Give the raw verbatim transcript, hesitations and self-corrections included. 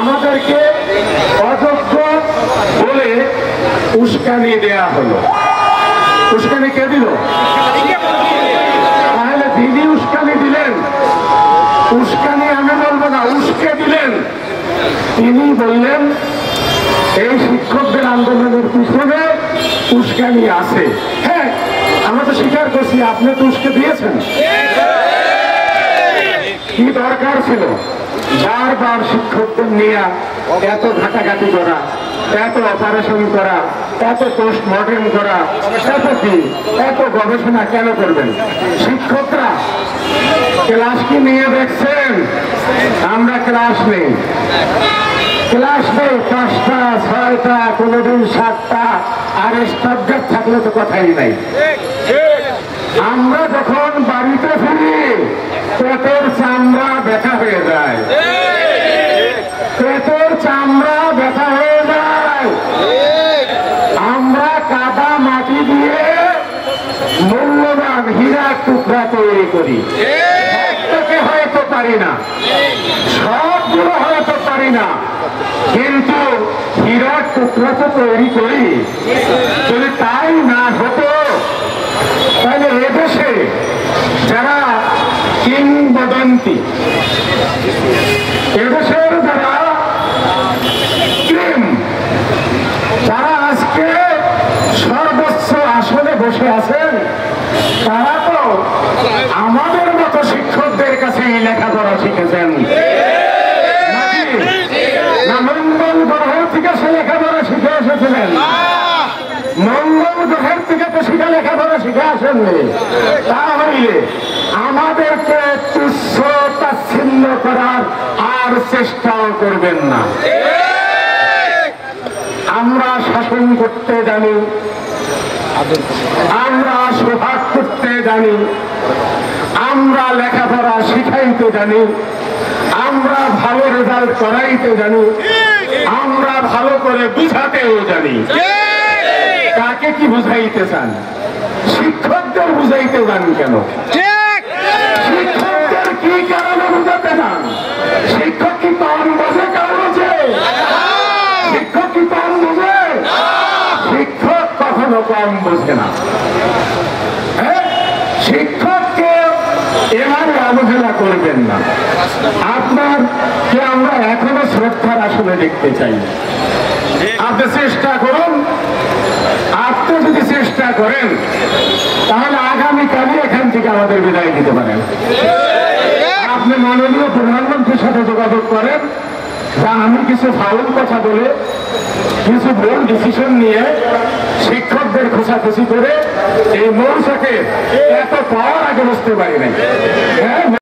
আমাদেরকে অযোগ্য বলে উস্কানি দেয়া হলো। উস্কানি কে দিল? তাহলে তিনি উস্কানি দিলেন, উস্কানি আমি বলবো না, উস্কে দিলেন। তিনি বললেন এই শিক্ষকদের আন্দোলনের পিছনে উস্কানি আছে। হ্যাঁ, আমরা তো স্বীকার করছি, আপনি তো উস্কে দিয়েছেন। কি দরকার ছিল বারবার শিক্ষকদের নিয়ে এত ঘাটাঘাটি করা, এত অপারেশন করা, এত পোস্টমর্টেম করা, এত কি এত গবেষণা কেন করবেন? শিক্ষকরা ক্লাস কি নিয়ে দেখছেন? আমরা ক্লাস নেই, ক্লাস নেই পাঁচটা ছয়টা কোনোদিন সাতটা, আর সাবজেক্ট থাকলে তো কথাই নাই। আমরা যখন বাড়িতে ফিরি পেটের চামড়া ব্যথা হয়ে যায়, পেটের চামড়া ব্যথা হয়ে যায়। আমরা কাদা মাটি দিয়ে মূল্যবান হীরা টুকরা তৈরি করি। একটাকে হয়তো পারি না, সবগুলো হয়তো পারি না, কিন্তু হীরার টুকরা তো তৈরি করি। যদি তাই না হতো তাহলে এদেশে যারা কিংবদন্তি, এদেশের যারা ক্রিম, যারা আজকে সর্বোচ্চ আসনে বসে আছেন, তারা তো আমাদের মতো শিক্ষকদের কাছে লেখাপড়া শিখেছেন নাকি? না মঙ্গল গ্রহের থেকে সে লেখাপড়া শিখে এসেছিলেন? মঙ্গল গ্রহের থেকে তো শিখে লেখাপড়া শিখে আসেননি। তাহলে আমাদেরকে তুচ্ছ তাচ্ছিল্য করার আর চেষ্টাও করবেন না। আমরা শাসন করতে জানি, আমরা সোহাগ করতে জানি, আমরা লেখাপড়া শিখাইতে জানি, আমরা ভালো রেজাল্ট করাইতে জানি, আমরা ভালো করে বুঝাতেও জানি। কাকে কি বুঝাইতে চান? শিক্ষকদের বুঝাইতে চান কেন? শিক্ষকদের কি কারণে বুঝাতে চান? শিক্ষক কি কম বোঝে? কেন বোঝে? শিক্ষক কি কম বোঝে? শিক্ষক কখনো কম বোঝে না। শিক্ষককে এভাবে অবহেলা করবেন না। আপনার কে আমরা এখনো শ্রদ্ধার আসলে দেখতে চাই। আপনি চেষ্টা করুন, আপনি যদি চেষ্টা করেন তাহলে আগামীকালই এখান থেকে আমাদের বিদায় দিতে পারেন। আপনি মাননীয় প্রধানমন্ত্রীর সাথে যোগাযোগ করেন, যা আমি কিছু ফাউল কথা বলে, কিছু ভুল ডিসিশন নিয়ে শিক্ষকদের খোঁচাখুচি করে এই মৌচাকে এত পাওয়ার আগে বুঝতে পারি নাই।